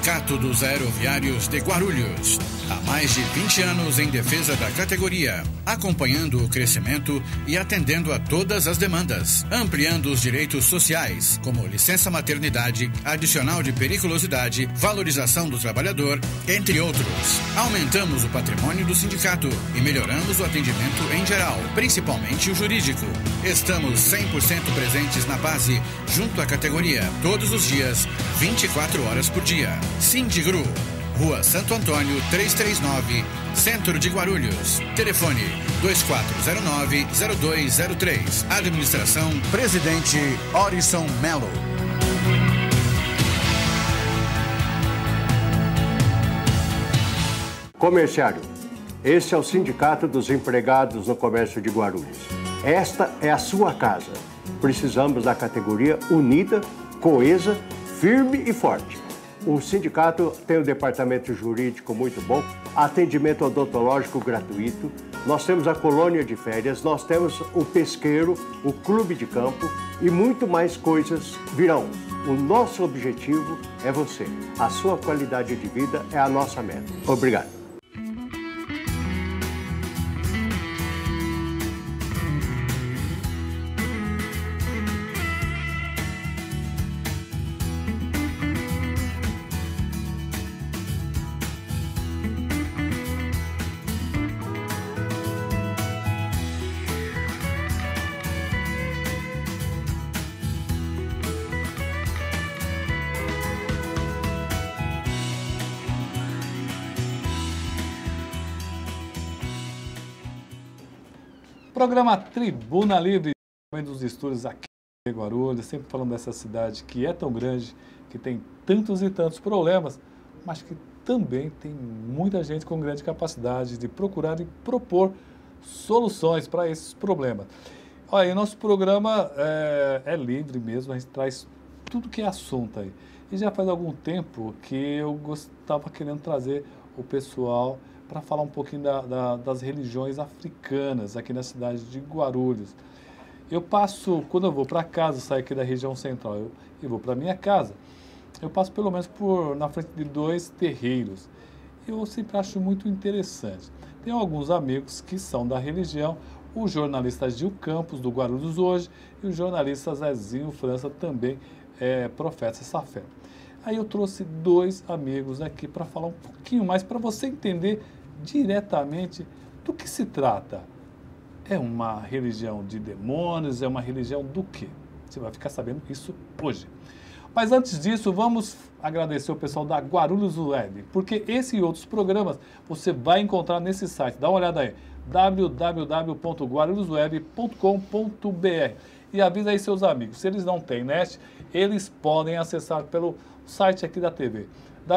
Sindicato dos Aeroviários de Guarulhos. Há mais de 20 anos em defesa da categoria, acompanhando o crescimento e atendendo a todas as demandas, ampliando os direitos sociais, como licença maternidade, adicional de periculosidade, valorização do trabalhador, entre outros. Aumentamos o patrimônio do sindicato e melhoramos o atendimento em geral, principalmente o jurídico. Estamos 100% presentes na base, junto à categoria, todos os dias, 24 horas por dia. Sindigru, Rua Santo Antônio 339, Centro de Guarulhos. Telefone 2409-0203. Administração Presidente Orison Melo. Comerciário, esse é o Sindicato dos Empregados no Comércio de Guarulhos. Esta é a sua casa. Precisamos da categoria unida, coesa, firme e forte. O sindicato tem um departamento jurídico muito bom, atendimento odontológico gratuito, nós temos a colônia de férias, nós temos o pesqueiro, o clube de campo e muito mais coisas virão. O nosso objetivo é você. A sua qualidade de vida é a nossa meta. Obrigado. Programa Tribuna Livre, dos estúdios aqui em Guarulhos, sempre falando dessa cidade que é tão grande, que tem tantos e tantos problemas, mas que também tem muita gente com grande capacidade de procurar e propor soluções para esses problemas. Olha, o nosso programa é livre mesmo, a gente traz tudo que é assunto aí. E já faz algum tempo que eu estava querendo trazer o pessoal para falar um pouquinho das religiões africanas aqui na cidade de Guarulhos. Eu passo, quando eu vou para casa, saio aqui da região central e vou para minha casa, eu passo pelo menos na frente de 2 terreiros. Eu sempre acho muito interessante. Tenho alguns amigos que são da religião, o jornalista Gil Campos, do Guarulhos Hoje, e o jornalista Zezinho França também professa essa fé. Aí eu trouxe 2 amigos aqui para falar um pouquinho mais, para você entender diretamente do que se trata. É uma religião de demônios? É uma religião do quê? Você vai ficar sabendo isso hoje. Mas antes disso, vamos agradecer o pessoal da Guarulhos Web, porque esse e outros programas você vai encontrar nesse site. Dá uma olhada aí, www.guarulhosweb.com.br, e avisa aí seus amigos. Se eles não têm net, eles podem acessar pelo site aqui da TV,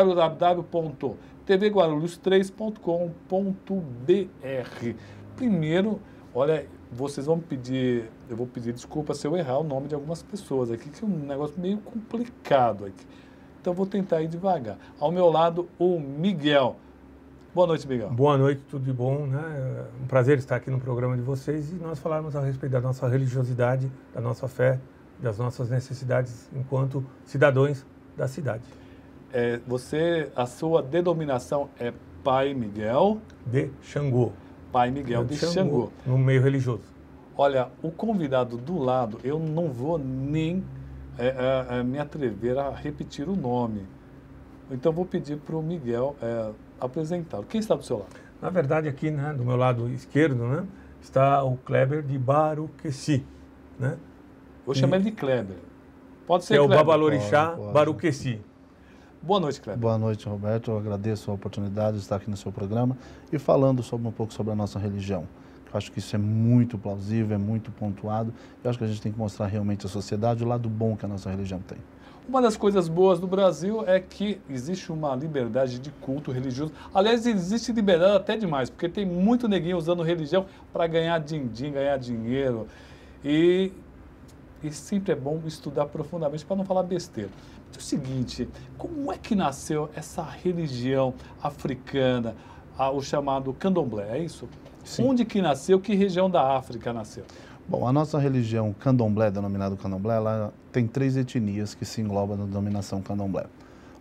www.tvguarulhos3.com.br. Primeiro, olha, vocês vão pedir, eu vou pedir desculpa se eu errar o nome de algumas pessoas aqui, que é um negócio meio complicado aqui. Então, vou tentar ir devagar. Ao meu lado, o Miguel. Boa noite, Miguel. Boa noite, tudo de bom, né? Um prazer estar aqui no programa de vocês e nós falarmos a respeito da nossa religiosidade, da nossa fé, das nossas necessidades enquanto cidadãos da cidade. A sua denominação é Pai Miguel de Xangô. Pai Miguel de Xangô. No meio religioso. Olha, o convidado do lado, eu não vou nem me atrever a repetir o nome. Então, vou pedir para o Miguel apresentá-lo. Quem está do seu lado? Na verdade, aqui, né, do meu lado esquerdo, né, está o Kleber de Baruqueci, né? Vou chamar ele de Kleber. Pode ser que Kleber. É o Babalorixá Baruqueci. Boa noite, Kleber. Boa noite, Roberto. Eu agradeço a oportunidade de estar aqui no seu programa e falando um pouco sobre a nossa religião. Eu acho que isso é muito plausível, é muito pontuado. Eu acho que a gente tem que mostrar realmente à sociedade o lado bom que a nossa religião tem. Uma das coisas boas do Brasil é que existe uma liberdade de culto religioso. Aliás, existe liberdade até demais, porque tem muito neguinho usando religião para ganhar din-din, ganhar dinheiro. E sempre é bom estudar profundamente para não falar besteira. Mas é o seguinte, como é que nasceu essa religião africana, o chamado candomblé, é isso? Sim. Onde que nasceu, que região da África nasceu? Bom, a nossa religião candomblé, denominado candomblé, ela tem 3 etnias que se englobam na denominação candomblé.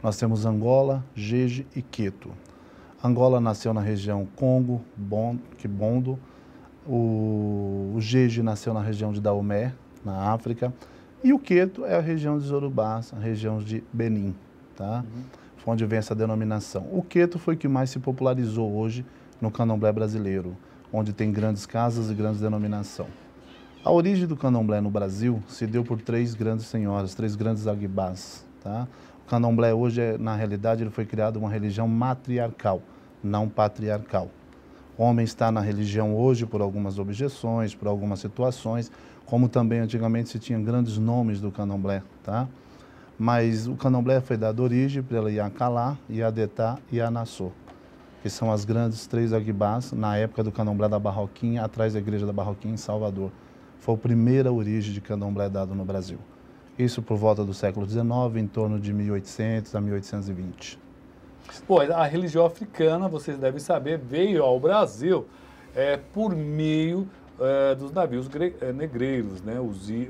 Nós temos Angola, Jeje e Queto. Angola nasceu na região Congo, Kibondo. O Jeje nasceu na região de Daomé, na África. E o Queto é a região de Zorubás, a região de Benin, tá? Foi onde vem essa denominação. O Queto foi o que mais se popularizou hoje no candomblé brasileiro, onde tem grandes casas e grandes denominação. A origem do candomblé no Brasil se deu por 3 grandes senhoras, 3 grandes aguibás, tá? O candomblé hoje, na realidade, ele foi criado uma religião matriarcal, não patriarcal. O homem está na religião hoje por algumas objeções, por algumas situações, como também antigamente se tinha grandes nomes do candomblé, tá? Mas o candomblé foi dado origem pela Iacalá, Iadetá e Anassô, que são as grandes 3 aguibás na época do candomblé da Barroquinha, atrás da igreja da Barroquinha em Salvador. Foi a primeira origem de candomblé dado no Brasil. Isso por volta do século XIX, em torno de 1800 a 1820. Pô, a religião africana, vocês devem saber, veio ao Brasil por meio dos navios negreiros, né?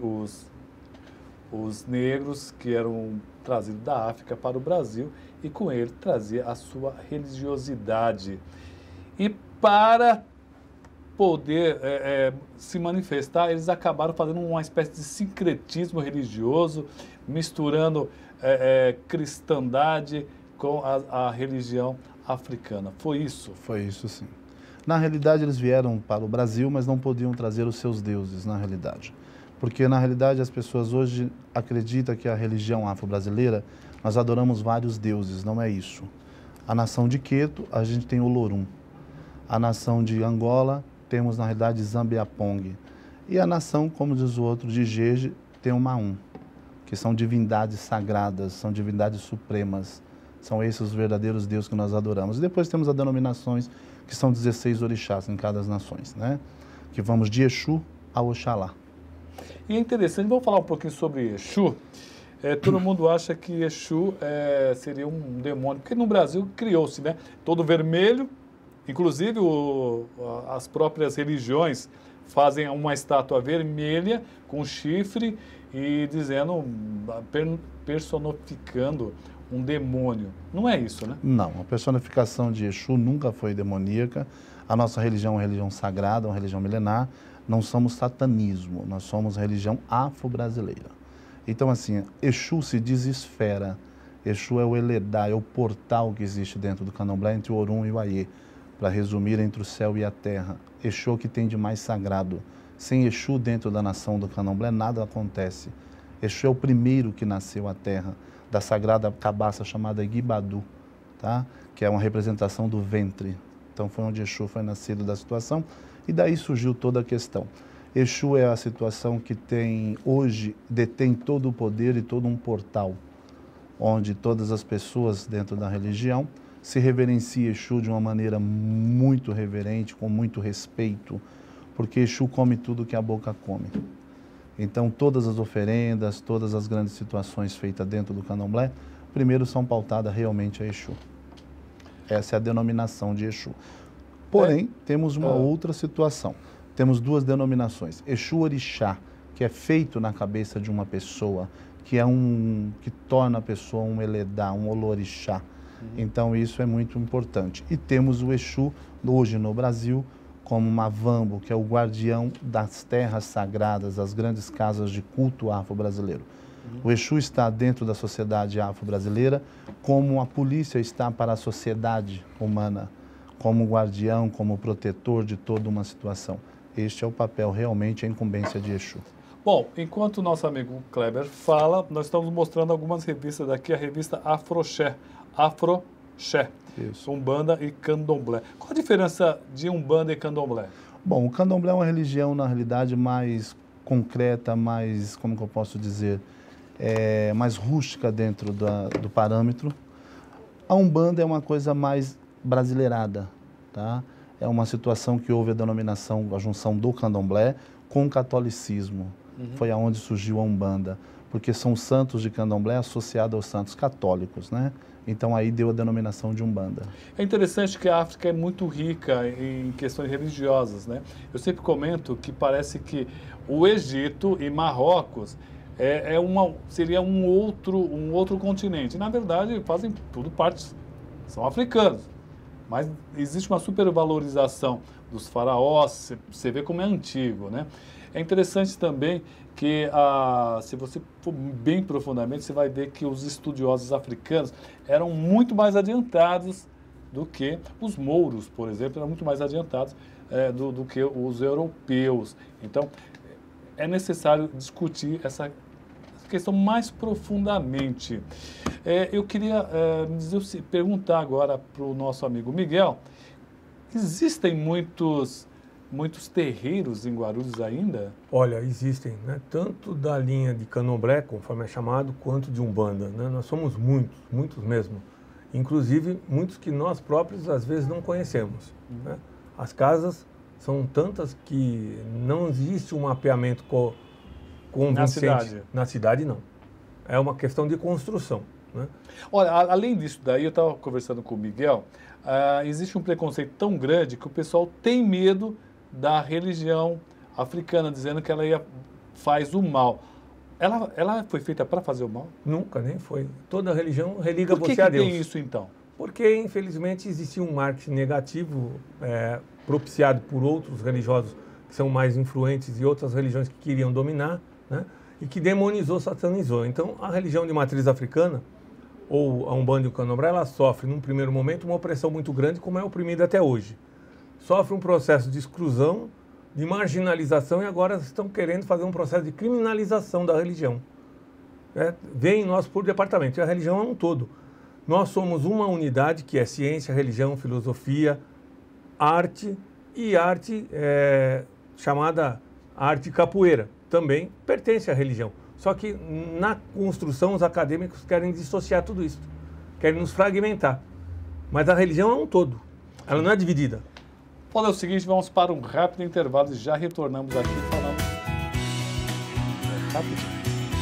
Os negros que eram trazidos da África para o Brasil e com ele trazia a sua religiosidade. E para poder se manifestar, eles acabaram fazendo uma espécie de sincretismo religioso, misturando cristandade com a religião africana. Foi isso? Foi isso, sim. Na realidade, eles vieram para o Brasil, mas não podiam trazer os seus deuses, na realidade. Porque, na realidade, as pessoas hoje acreditam que a religião afro-brasileira, nós adoramos vários deuses, não é isso. A nação de Queto, a gente tem o Lorum. A nação de Angola, temos, na realidade, Zambiapong. E a nação, como diz o outro, de Jeje, tem o Maum, que são divindades sagradas, são divindades supremas. São esses os verdadeiros deuses que nós adoramos. E depois temos as denominações, que são 16 orixás em cada das nações, né? Que vamos de Exu a Oxalá. E é interessante, vamos falar um pouquinho sobre Exu. Todo mundo acha que Exu seria um demônio, porque no Brasil criou-se, né? Todo vermelho, inclusive as próprias religiões fazem uma estátua vermelha com chifre e dizendo, personificando um demônio. Não é isso, né? Não, a personificação de Exu nunca foi demoníaca. A nossa religião é uma religião sagrada, uma religião milenar. Não somos satanismo, nós somos religião afro-brasileira. Então, assim, Exu se diz esfera. Exu é o Eledá, é o portal que existe dentro do candomblé entre o Orum e o Aiê, para resumir, entre o céu e a terra. Exu é o que tem de mais sagrado. Sem Exu dentro da nação do candomblé, nada acontece. Exu é o primeiro que nasceu a terra, da sagrada cabaça chamada Guibadu, tá? Que é uma representação do ventre. Então foi onde Exu foi nascido da situação e daí surgiu toda a questão. Exu é a situação que hoje detém todo o poder e todo um portal, onde todas as pessoas dentro da religião se reverenciam Exu de uma maneira muito reverente, com muito respeito, porque Exu come tudo que a boca come. Então, todas as oferendas, todas as grandes situações feitas dentro do candomblé, primeiro são pautadas realmente a Exu. Essa é a denominação de Exu. Porém, temos uma outra situação. Temos 2 denominações. Exu Orixá, que é feito na cabeça de uma pessoa, que torna a pessoa um Eledá, um Olorixá. Então, isso é muito importante. E temos o Exu, hoje no Brasil, como Mavambo, que é o guardião das terras sagradas, das grandes casas de culto afro-brasileiro. O Exu está dentro da sociedade afro-brasileira, como a polícia está para a sociedade humana, como guardião, como protetor de toda uma situação. Este é o papel, realmente, a incumbência de Exu. Bom, enquanto o nosso amigo Kleber fala, nós estamos mostrando algumas revistas daqui, a revista Afroxé. Isso. Umbanda e Candomblé. Qual a diferença de Umbanda e Candomblé? Bom, o Candomblé é uma religião, na realidade, mais concreta, mais, como que eu posso dizer, mais rústica dentro do parâmetro. A Umbanda é uma coisa mais brasileirada, tá? É uma situação que houve a junção do Candomblé com o catolicismo. Foi aonde surgiu a Umbanda, porque são santos de Candomblé associados aos santos católicos, né? Então aí deu a denominação de Umbanda. É interessante que a África é muito rica em questões religiosas, né? Eu sempre comento que parece que o Egito e Marrocos seria um outro continente. Na verdade, fazem tudo parte, são africanos. Mas existe uma supervalorização dos faraós, você vê como é antigo, né? É interessante também que, se você for bem profundamente, você vai ver que os estudiosos africanos eram muito mais adiantados do que os mouros, por exemplo, eram muito mais adiantados do que os europeus. Então, é necessário discutir essa questão mais profundamente. Eu queria perguntar agora para o nosso amigo Miguel, existem muitos terreiros em Guarulhos ainda? Olha, existem, né? Tanto da linha de Candomblé, conforme é chamado, quanto de Umbanda, né? Nós somos muitos mesmo. Inclusive, muitos que nós próprios, às vezes, não conhecemos. Né? As casas são tantas que não existe um mapeamento convincente. Na cidade, não. É uma questão de construção. Né? Olha, além disso daí, eu estava conversando com o Miguel, existe um preconceito tão grande que o pessoal tem medo da religião africana, dizendo que ela faz o mal. Ela foi feita para fazer o mal? Nunca, nem foi. Toda religião religa você a Deus. Por que tem isso, então? Porque, infelizmente, existia um marketing negativo propiciado por outros religiosos que são mais influentes e outras religiões que queriam dominar, né? E que demonizou, satanizou. Então, a religião de matriz africana, ou a Umbanda e o Candomblé, ela sofre, num primeiro momento, uma opressão muito grande, como é oprimida até hoje. Sofre um processo de exclusão, de marginalização, e agora estão querendo fazer um processo de criminalização da religião. Vem nós por departamento, e a religião é um todo. Nós somos uma unidade que é ciência, religião, filosofia, arte, e arte chamada arte capoeira, também pertence à religião. Só que na construção os acadêmicos querem dissociar tudo isso, querem nos fragmentar. Mas a religião é um todo, ela não é dividida. Olha, é o seguinte, vamos para um rápido intervalo e já retornamos aqui falando rapidinho.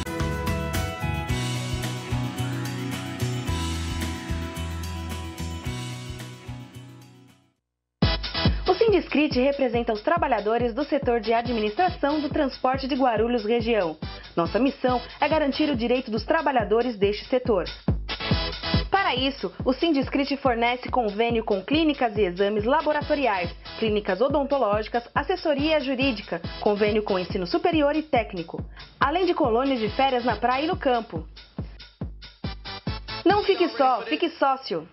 O Sindiscrit representa os trabalhadores do setor de administração do transporte de Guarulhos região. Nossa missão é garantir o direito dos trabalhadores deste setor. Para isso, o Sindiscrit fornece convênio com clínicas e exames laboratoriais, clínicas odontológicas, assessoria jurídica, convênio com ensino superior e técnico, além de colônias de férias na praia e no campo. Não fique só, fique sócio.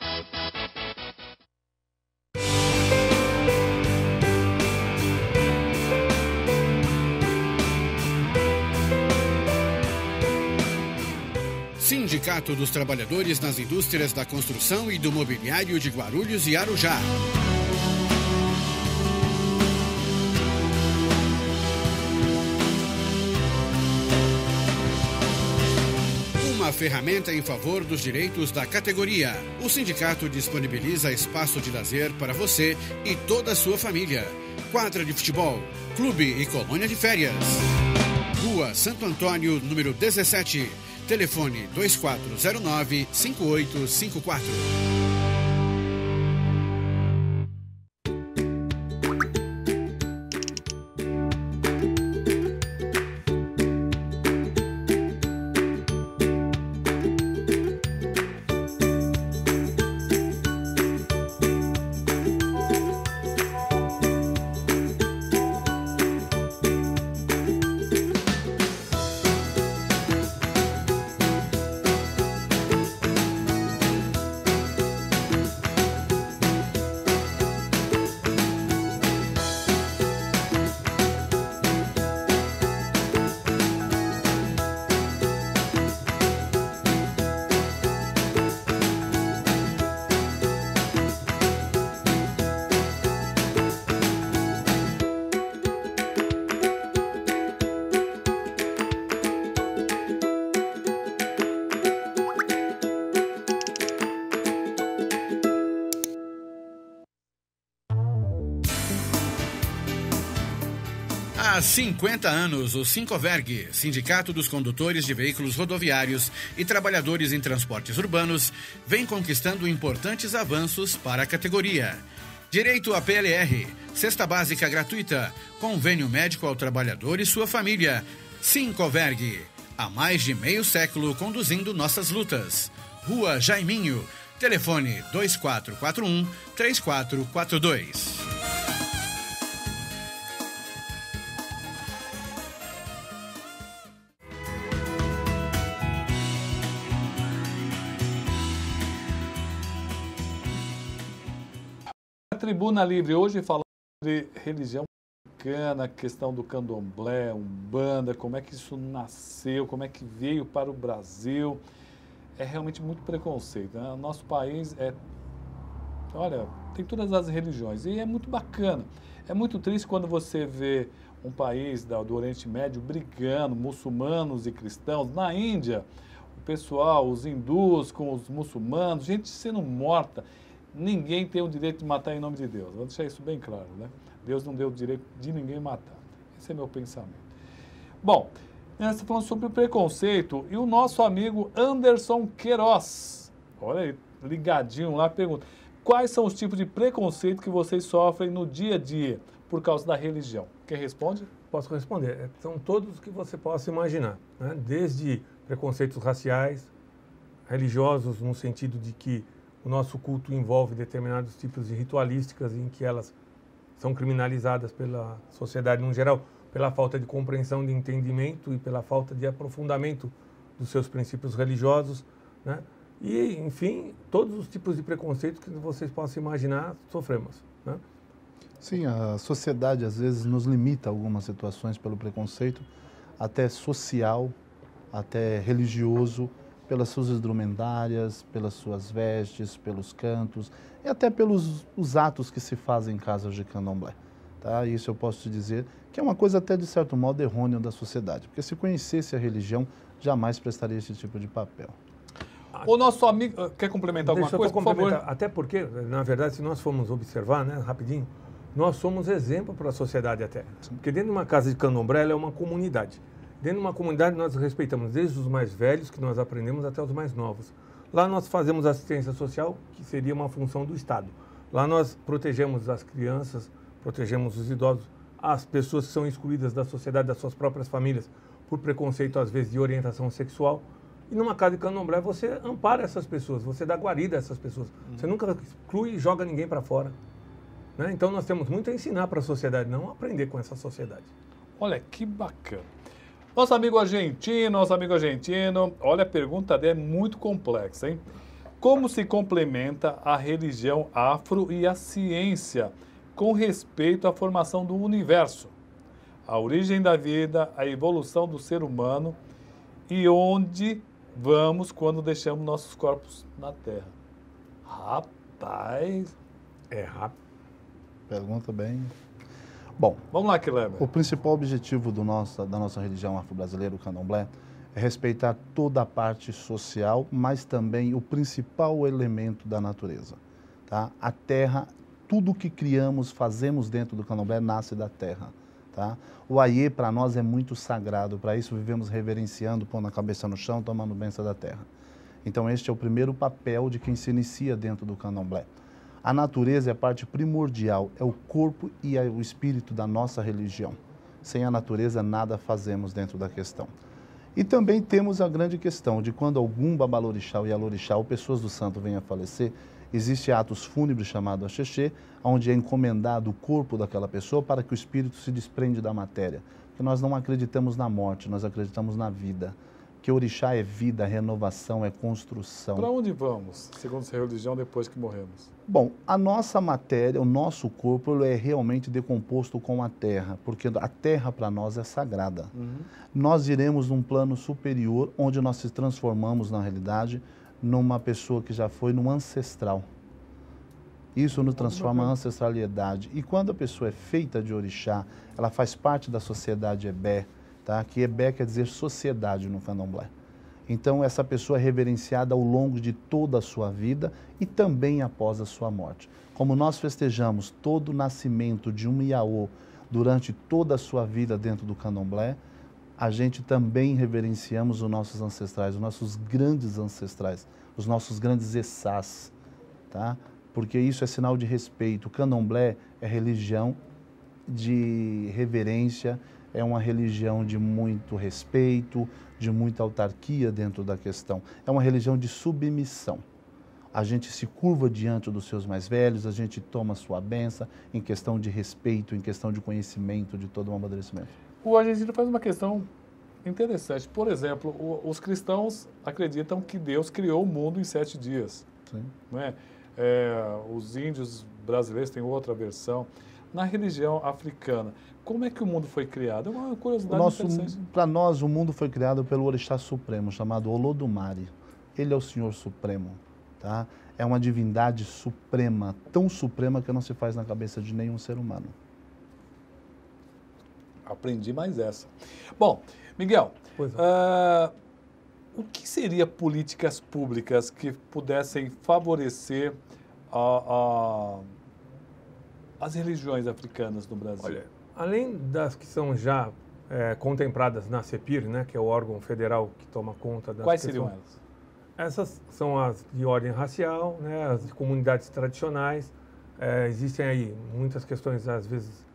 Sindicato dos Trabalhadores nas Indústrias da Construção e do Mobiliário de Guarulhos e Arujá. Uma ferramenta em favor dos direitos da categoria. O sindicato disponibiliza espaço de lazer para você e toda a sua família. Quadra de futebol, clube e colônia de férias. Rua Santo Antônio, número 17. Telefone 2409-5854. Há 50 anos, o Sincoverg, Sindicato dos Condutores de Veículos Rodoviários e Trabalhadores em Transportes Urbanos, vem conquistando importantes avanços para a categoria. Direito à PLR, cesta básica gratuita, convênio médico ao trabalhador e sua família. Sincoverg, Há mais de meio século conduzindo nossas lutas. Rua Jaiminho, telefone 2441-3442. Tribuna Livre, hoje falando sobre religião africana, a questão do candomblé, umbanda, como é que isso nasceu, como é que veio para o Brasil. É realmente muito preconceito, né? Nosso país olha, tem todas as religiões e é muito bacana. É muito triste quando você vê um país do Oriente Médio brigando, muçulmanos e cristãos. Na Índia, o pessoal, os hindus com os muçulmanos, gente sendo morta. Ninguém tem o direito de matar em nome de Deus. Vou deixar isso bem claro, né? Deus não deu o direito de ninguém matar. Esse é meu pensamento. Bom, nós estamos falando sobre o preconceito e o nosso amigo Anderson Queiroz, olha aí, ligadinho lá, pergunta: quais são os tipos de preconceito que vocês sofrem no dia a dia por causa da religião? Quem responde? Posso responder. São todos que você possa imaginar, né? Desde preconceitos raciais, religiosos, no sentido de que o nosso culto envolve determinados tipos de ritualísticas em que elas são criminalizadas pela sociedade no geral, pela falta de compreensão, de entendimento e pela falta de aprofundamento dos seus princípios religiosos, né? E, enfim, todos os tipos de preconceito que vocês possam imaginar, sofremos, né? Sim, a sociedade às vezes nos limita a algumas situações pelo preconceito, até social, até religioso, pelas suas indumentárias, pelas suas vestes, pelos cantos e até pelos os atos que se fazem em casas de candomblé. Tá? Isso eu posso te dizer que é uma coisa até de certo modo errônea da sociedade, porque se conhecesse a religião, jamais prestaria esse tipo de papel. O nosso amigo, quer complementar alguma coisa, por favor? Até porque, na verdade, se nós formos observar, né, rapidinho, nós somos exemplo para a sociedade até. Porque dentro de uma casa de candomblé, ela é uma comunidade. Dentro de uma comunidade, nós respeitamos desde os mais velhos, que nós aprendemos, até os mais novos. Lá nós fazemos assistência social, que seria uma função do Estado. Lá nós protegemos as crianças, protegemos os idosos, as pessoas que são excluídas da sociedade, das suas próprias famílias, por preconceito, às vezes, de orientação sexual. E numa casa de candomblé, você ampara essas pessoas, você dá guarida a essas pessoas. Você nunca exclui e joga ninguém para fora, né? Então, nós temos muito a ensinar para a sociedade, não aprender com essa sociedade. Olha, que bacana. Nosso amigo argentino, olha, a pergunta dele é muito complexa, hein? Como se complementa a religião afro e a ciência com respeito à formação do universo, a origem da vida, a evolução do ser humano e onde vamos quando deixamos nossos corpos na Terra? Rapaz, É rápido. Pergunta bem... Bom, vamos lá, Kleber. o principal objetivo da nossa religião afro-brasileira, o candomblé, é respeitar toda a parte social, mas também o principal elemento da natureza. Tá? A terra, tudo que criamos, fazemos dentro do candomblé, nasce da terra. Tá? O aiê, para nós, é muito sagrado. Para isso, vivemos reverenciando, pondo a cabeça no chão, tomando bênção da terra. Então, este é o primeiro papel de quem se inicia dentro do candomblé. A natureza é a parte primordial, é o corpo e o espírito da nossa religião. Sem a natureza, nada fazemos dentro da questão. E também temos a grande questão de quando algum babalorixá ou ialorixá ou pessoas do santo venham a falecer, existe atos fúnebres chamados axexê, onde é encomendado o corpo daquela pessoa para que o espírito se desprende da matéria. Porque nós não acreditamos na morte, nós acreditamos na vida. Que orixá é vida, renovação, é construção. Para onde vamos, segundo essa religião, depois que morremos? Bom, a nossa matéria, o nosso corpo, ele é realmente decomposto com a terra, porque a terra para nós é sagrada. Nós iremos num plano superior, onde nós se transformamos, na realidade, numa pessoa que já foi num ancestral. Isso nos transforma em ancestralidade. E quando a pessoa é feita de orixá, ela faz parte da sociedade Ebé, tá? Que Ebé quer dizer sociedade no candomblé. Então, essa pessoa é reverenciada ao longo de toda a sua vida e também após a sua morte. Como nós festejamos todo o nascimento de um Iaô durante toda a sua vida dentro do candomblé, a gente também reverenciamos os nossos ancestrais, os nossos grandes ancestrais, os nossos grandes essás, tá? Porque isso é sinal de respeito. O candomblé é religião de reverência, é uma religião de muito respeito, de muita autarquia dentro da questão. É uma religião de submissão. A gente se curva diante dos seus mais velhos, a gente toma sua bênção em questão de respeito, em questão de conhecimento, de todo o amadurecimento. O argentino faz uma questão interessante. Por exemplo, os cristãos acreditam que Deus criou o mundo em 7 dias. Sim. Não é? Os índios brasileiros têm outra versão. Na religião africana, como é que o mundo foi criado? É uma curiosidade interessante. Para nós, o mundo foi criado pelo Orixá Supremo, chamado Olodumare. Ele é o Senhor Supremo. Tá? É uma divindade suprema, tão suprema que não se faz na cabeça de nenhum ser humano. Aprendi mais essa. Bom, Miguel, o que seriam políticas públicas que pudessem favorecer as religiões africanas no Brasil? Olha, além das que são já contempladas na CEPIR, né, que é o órgão federal que toma conta das Quais seriam elas? Essas são as de ordem racial, né, as de comunidades tradicionais. Existem aí muitas questões, às vezes,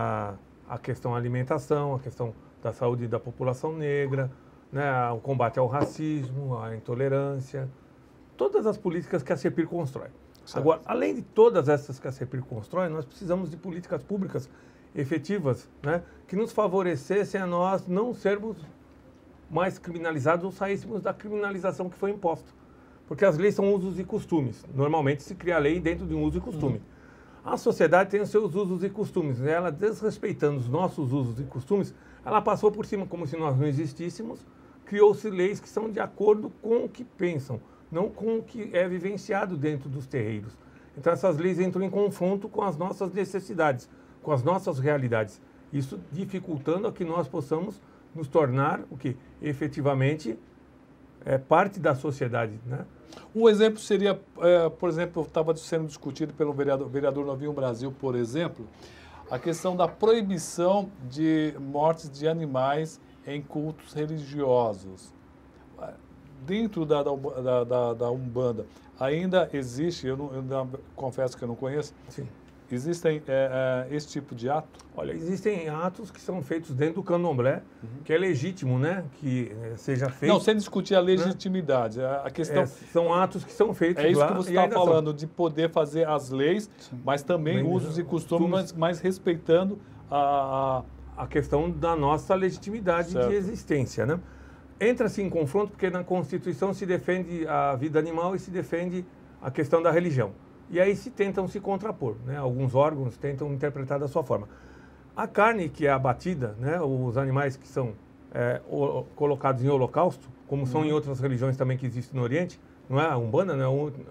a questão alimentação, a questão da saúde da população negra, né, o combate ao racismo, à intolerância, todas as políticas que a CEPIR constrói. Certo. Agora, além de todas essas que a CEPIR constrói, nós precisamos de políticas públicas efetivas, né, que nos favorecessem a nós não sermos mais criminalizados ou saíssemos da criminalização que foi imposta. Porque as leis são usos e costumes. Normalmente se cria a lei dentro de um uso e costume. A sociedade tem os seus usos e costumes. Ela, desrespeitando os nossos usos e costumes, ela passou por cima como se nós não existíssemos, criou-se leis que são de acordo com o que pensam, não com o que é vivenciado dentro dos terreiros. Então essas leis entram em confronto com as nossas necessidades, com as nossas realidades. Isso dificultando a que nós possamos nos tornar o que efetivamente é parte da sociedade, né? Um exemplo seria, por exemplo, estava sendo discutido pelo vereador Novinho Brasil, por exemplo, a questão da proibição de mortes de animais em cultos religiosos. Dentro da Umbanda, ainda existe, eu confesso que eu não conheço, Sim. Existem esse tipo de ato? Olha, existem atos que são feitos dentro do candomblé, que é legítimo, né? Que seja feito... Não, sem discutir a legitimidade. A questão... são atos que são feitos lá. É isso que você está falando, de poder fazer as leis, mas também usos e costumes, mas respeitando a questão da nossa legitimidade de existência, né? Entra-se em confronto porque na Constituição se defende a vida animal e se defende a questão da religião. E aí tentam se contrapor, né? Alguns órgãos tentam interpretar da sua forma. A carne que é abatida, né? Os animais que são colocados em holocausto, como são em outras religiões também que existem no Oriente, não é a Umbanda, não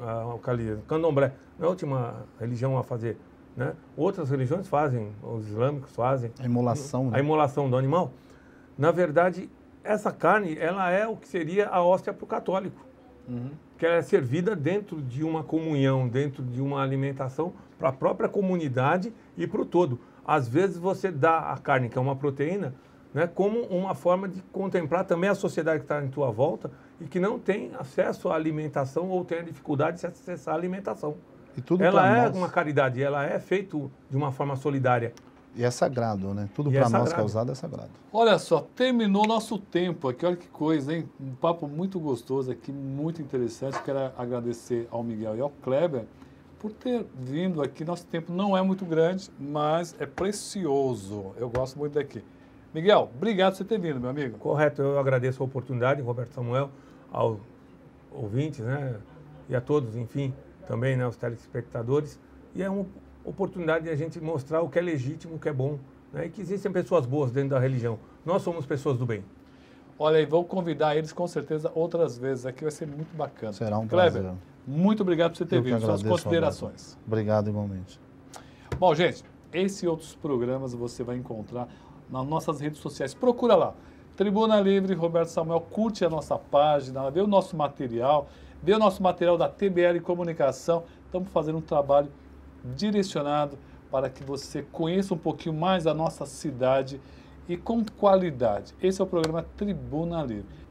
é o Candomblé, não é a última religião a fazer, né? Outras religiões fazem, os islâmicos fazem. A imolação. A imolação do animal. Na verdade, essa carne, ela é o que seria a hóstia para o católico. Que ela é servida dentro de uma comunhão, dentro de uma alimentação para a própria comunidade e para o todo. Às vezes você dá a carne, que é uma proteína, né, como uma forma de contemplar também a sociedade que está em tua volta e que não tem acesso à alimentação ou tem a dificuldade de acessar a alimentação. E tudo ela é uma caridade, ela é feita de uma forma solidária. E é sagrado, né? Tudo para nós que é usado é sagrado. Olha só, terminou o nosso tempo aqui, olha que coisa, hein? Um papo muito gostoso aqui, muito interessante. Quero agradecer ao Miguel e ao Kleber por ter vindo aqui. Nosso tempo não é muito grande, mas é precioso. Eu gosto muito daqui. Miguel, obrigado por você ter vindo, meu amigo. Correto, eu agradeço a oportunidade, Roberto Samuel, aos ouvintes, né? E a todos, enfim, também, né, os telespectadores. E é uma oportunidade de a gente mostrar o que é legítimo, o que é bom, né? E que existem pessoas boas dentro da religião. Nós somos pessoas do bem. Olha aí, vou convidar eles com certeza outras vezes aqui, vai ser muito bacana. Será um Kleber, prazer. muito obrigado por você ter vindo. Suas considerações. Roberto. Obrigado igualmente. Bom, gente, esse e outros programas você vai encontrar nas nossas redes sociais. Procura lá, Tribuna Livre, Roberto Samuel, curte a nossa página, vê o nosso material, vê o nosso material da TBL Comunicação. Estamos fazendo um trabalho direcionado para que você conheça um pouquinho mais a nossa cidade e com qualidade. Esse é o programa Tribuna Livre.